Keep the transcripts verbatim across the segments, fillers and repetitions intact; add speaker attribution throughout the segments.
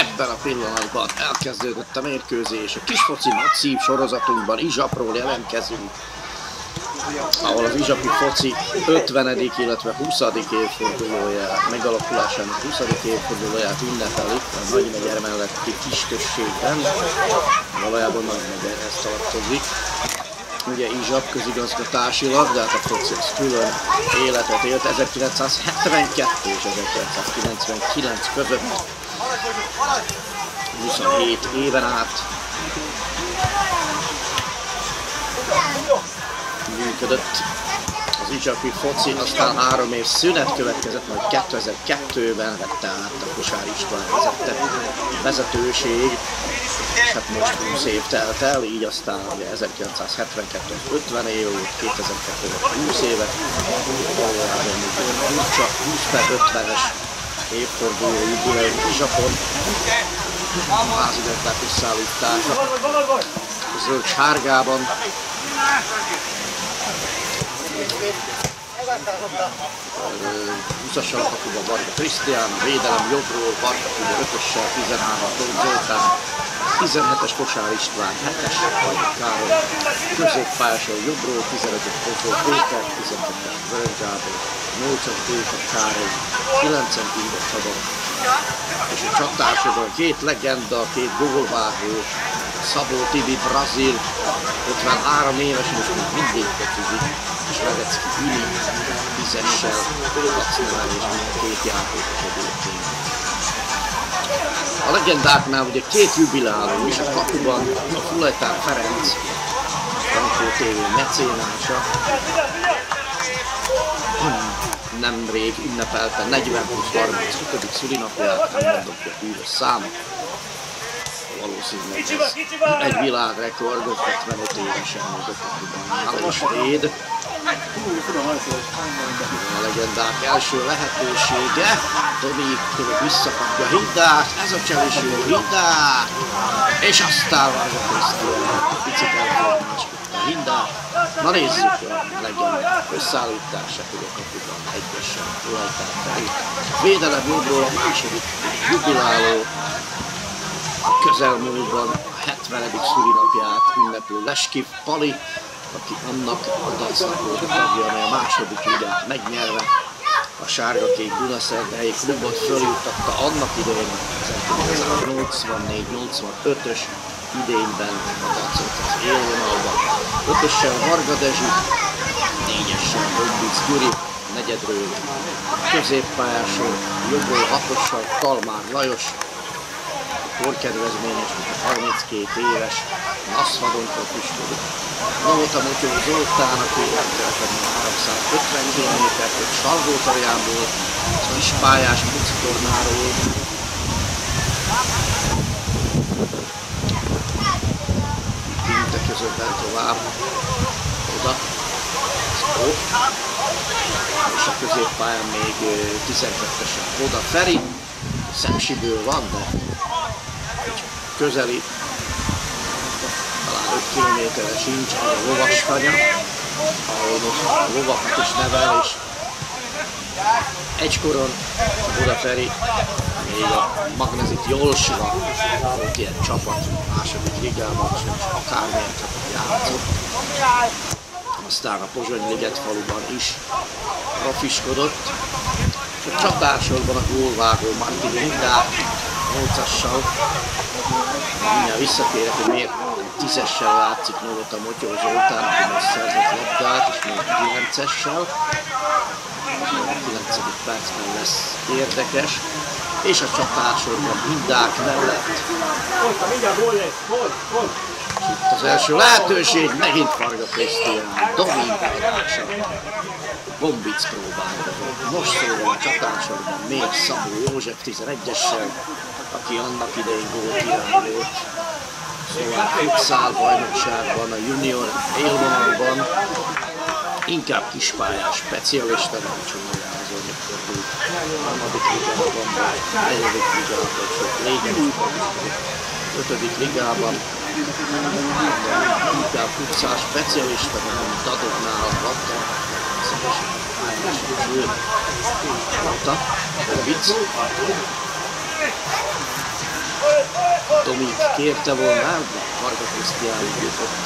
Speaker 1: Ebben a pillanatban elkezdődött a mérkőzés. A kisfoci nagyszív sorozatunkban Izsapról jelentkezünk, ahol az izsapi foci ötvenedik illetve huszadik évfordulóját, megalakulásának huszadik évfordulóját ünnepelik a Nagymegyer melletti kisközségben. Valójában Nagymegyerhez tartozik. Ugye Izsap közigazgatásilag, de hát a foci az külön életet élt ezerkilencszázhetvenkettő és ezerkilencszázkilencvenkilenc között. huszonhét éven át működött az izsapi foci, aztán három év szünet következett, majd kétezer-kettőben vette át a Kosár István vezette vezetőség, és hát most húsz év telt el, így aztán ugye ezerkilencszázhetvenkettő ötven év volt, kétezer-kettő húsz évet, csak húsz per ötvenes évforduló jubileum Izsapon, a házidőknek összeállítása zöld-sárgában. húszas alapokban Varga Krisztián, a védelem jobbról, Varga Tibor ötössel, tizenhárom Tóth Zoltán, tizenhetes Kosár István, hetes Varga Károly, középpályáson jobbról, tizenötös Kozó Péter, tizenkettes Vörös Gábor, nyolcas Béka Károly, kilences Inde Csaba, és a csatárosban két legenda, két gólvágó, Szabó Tibi brazil, ötvenhárom éves, és még mindig focizik, és Levecki Üli tízessel, Kacnál és mind két játékos egyébként. A legendáknál ugye két jubiláló is, a kapuban a Fulejtár Ferenc, Frankó té vé mecénása, nemrég ünnepelte negyven plusz harmincötödik szülinapját, nem mondom ki a hűvös számot. Valószínűleg ez egy világrekord, hetvenöt évesen még a kapuban áll és véd. A legendák első lehetősége, Dominik visszakapja Hindát, ez a cseléső Hindát, és aztán Varga Krisztián picit elformáskodta Hindát. Na nézzük a legendák összeállítását, hogy a kapuban egyesen Fulejtár Feri. Védelem jobbról a második jubiláló, közelmúltban a hetvenedik szülinapját ünneplő Leskif Pali, aki annak a dacnak volt a tagja, amely a második ligát megnyerve a sárga-kék Dunaszerdahelyi klubot följuttatta annak idején ezerkilencszáznyolcvannégy nyolcvanötös idényben a dacot az élvonalban. ötössel Varga Dezső, négyessel Bombic Gyuri, negyedről középpályásról, jobbról hatossal Kalmár Lajos, korkedvezményes, harminckét éves, Naszvadon profiskodik. Novota Motyó Zoltán, aki háromszázötven kilométert jött Salgótarjánból, az ispályás focitornáról. Pinte közöbben tovább, oda, ott, és a középpályán még tizenkettesen Oda Feri, Szemsiből van, de közeli, talán öt kilométerre sincs, az a Lovaskanya, ahol most a lovakat is nevel, és egykoron Oda Feri még a Magnezit Jolsva volt ilyen csapat, második ligában, és nem is akármilyen csapat játszott. Aztán a Pozsony-liget faluban is profiskodott, és a csatársorban a gólvágó Martin Hindát nyolcassal. Mindjárt visszatérek, hogy miért tízessel látszik Novota Motyó Zoltán, aki most szerzett labdát, és még kilencessel. A kilencedik percben lesz érdekes. És a csatársorban Hindák mellett. És itt az első lehetőség, megint Varga Krisztián, Dominik adása. Bombic próbálja. Most szólva a csatársorban még Szabó József tizenegyessel, aki annak idején gólkirály volt. Szóval futsal bajnokságban, a junior élvonalban, inkább kispályás specialista, nem csomagázó, amikor volt harmadik ligában, negyedik ligában, sok lényeg, ötödik ligában, inkább futsal specialista, nem dadognál a labda, szívesen pályáson, sőt, labda, vicc. Tomik kérte volna, de Varga Krisztián jutott.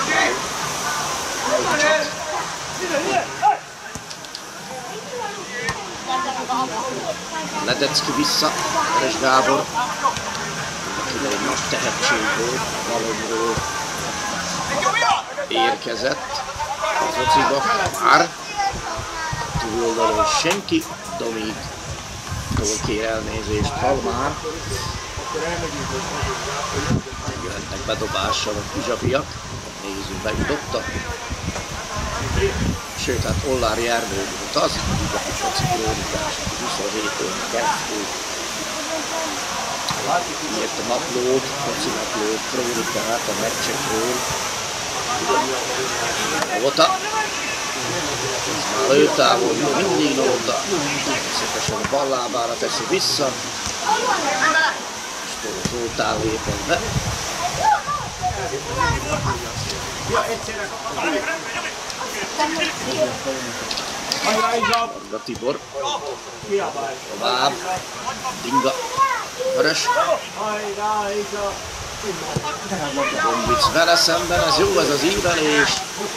Speaker 1: Ledecki vissza, Veres Gábor, akinek egy nagy tehetség volt, valamiről érkezett a fociba, már túloldalon senki, Domig tól kér elnézést Palmár. Jöhetnek bedobással a kizsabiak, nézzük, bejutottak. Sőt, hát Ollári Ernő volt az, így a foci krónikás, huszonhétől keresztül írt a naplót, foci naplót, krónikát a meccsekről. Novota, ez már lőtávol, mindig Novota, szépen a ballábára teszi vissza, és Zoltán lépett be. Varga Tibor, tovább, Dinga, Vörös, Gombic vele szemben, ez jó, ez az ívelés.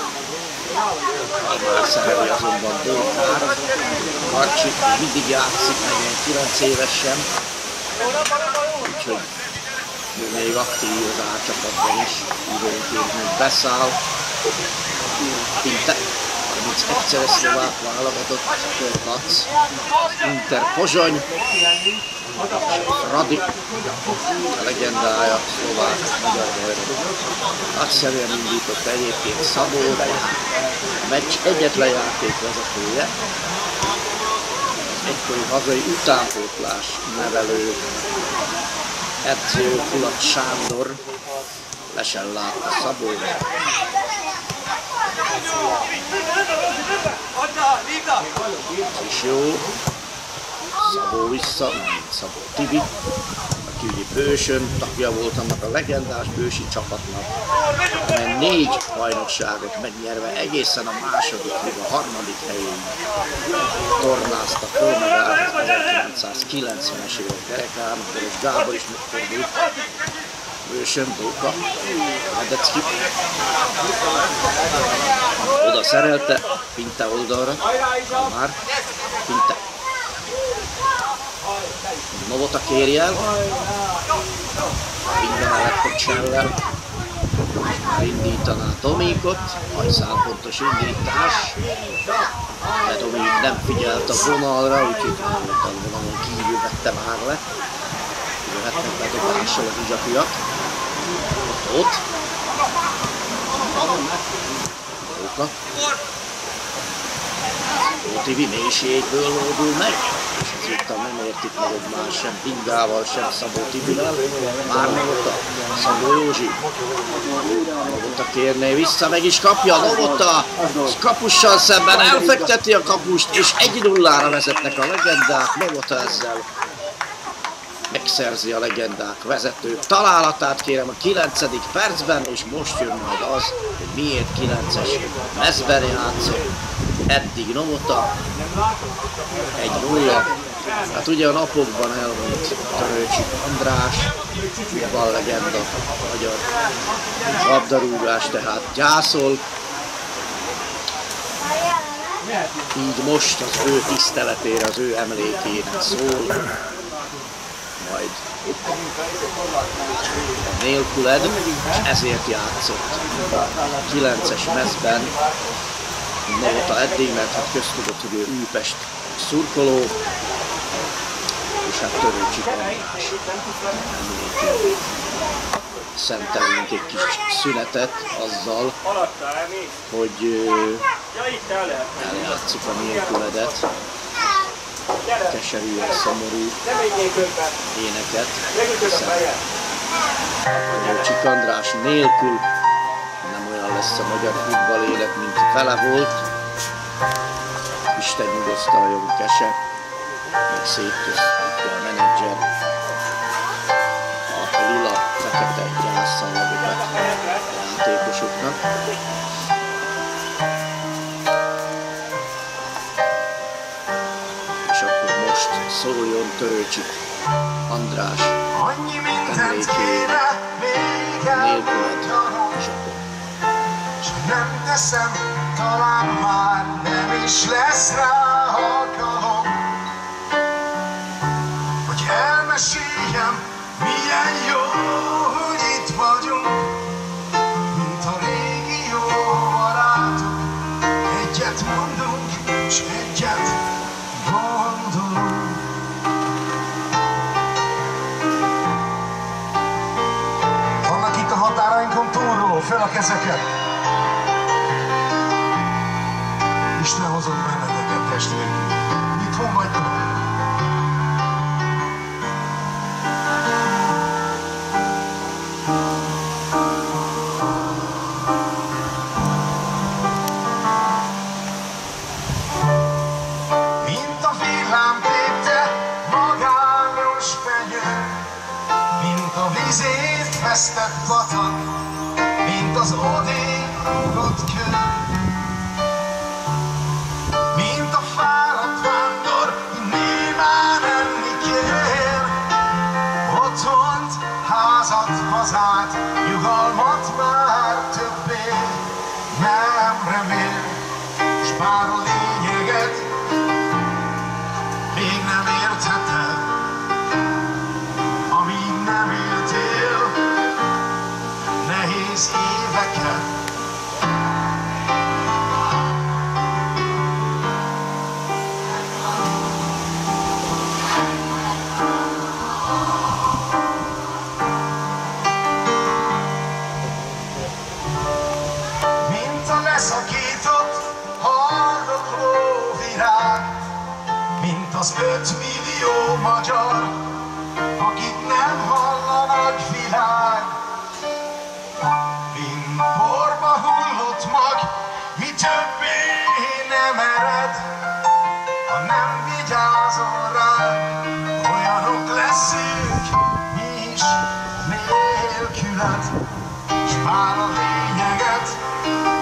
Speaker 1: Palmár szereli azonban Dókár, Karcsi mindig játszik, negyvenkilenc évesen, úgyhogy ő még aktív az árcsapatban is, időnként még beszáll. Pinte, harmincegyszeres szlovák válogatott, Lac, Inter Pozsony, Fradi, a legendája, szlovák, magyar bajnok. Nagyszerűen indított egyébként Szabó, de a meccs egyetlen játékvezetője. Az egykori hazai utánpótlás nevelő edző Kulat Sándor le sem látta Szabót. És jó, Szabó vissza, Szabó Tibi, aki ugye Bősön tagja volt annak a legendás bősi csapatnak, amely négy bajnokságot megnyerve egészen a második, még a harmadik helyén tornáztak föl magát az ezerkilencszázkilencvenes évek derekán, és Gábor is megfordult. Bősön, Dóka, Ledecki, oda szerelte, Pinte oldalra, már Pinte. Novota kéri el, minden mellett a Csellel, már indítaná Tomikot, hajszálpontos indítás, de Tomik nem figyelt a vonalra, úgyhogy a vonalon kívül vette már le. Jöhetnek bedobással a vizsakiak. Ott, ott. Róka. Tibi mélységből lódul meg, és ezúttal nem értik meg egymás sem Dingával, sem Szabó Tibivel. Már Novota, Szabó Józsi. Novota kérné vissza, meg is kapja Novota, és kapussal szemben elfekteti a kapust, és egy nullára vezetnek a legendák. Novota ezzel megszerzi a legendák vezető találatát, kérem, a kilencedik percben, és most jön majd az, hogy miért kilences mezben játszott. Eddig Novota, egy nulla. Hát ugye a napokban elmúlt Törőcsik András, futball legenda, magyar labdarúgás, tehát gyászol. Így most az ő tiszteletére, az ő emlékének szól. Majd nélküled, és ezért játszott kilences mezben Novota eddig, mert hát köztudott, hogy ő Újpest szurkoló, és hát Törőcsik András emlékén szentelünk egy kis szünetet azzal, hogy eljátszuk a nélküledet, keserűen szomorú éneket, hiszen Törőcsik András nélkül nem olyan lesz a magyar futball élet, mint vele volt. Isten nyugosztaljon Kese, meg szétköz a menedzser a lila fekete gyászszalagokat a játékosoknak. És akkor most szóljon Törőcsik András
Speaker 2: annyi mindent
Speaker 1: emlékének
Speaker 2: kéne még
Speaker 1: nélküled,
Speaker 2: elmondanom,
Speaker 1: és akkor
Speaker 2: s ha nem teszem, talán már nem is lesz rá alkalom, hogy elmeséljem, milyen jó, hogy itt vagyunk, mint a régi jó barátok. Egyet mondunk, s egyet gondolunk. Vannak itt a határainkon túlról, fel a kezeket! Isten hozott benneteket, testvérek! Itthon vagytok! Mint a villám tépte magányos fenyő, mint a vizét vesztett patak, mint az odébb rúgott kő, mint a fáradt vándor, némán enni kér. Otthont, házat, hazát, nyugalmat már többé nem remél, s bár a lényeget még nem értheted, amíg nem éltél nehéz éveket. Mint a leszakított haldokló virág, mint az ötmillió magyar, akit nem hallanak világ, mint porba hullott mag, mi többé nem ered, ha nem vigyázol ránk. Olyanok leszünk mi is nélküled, s bár a lényeget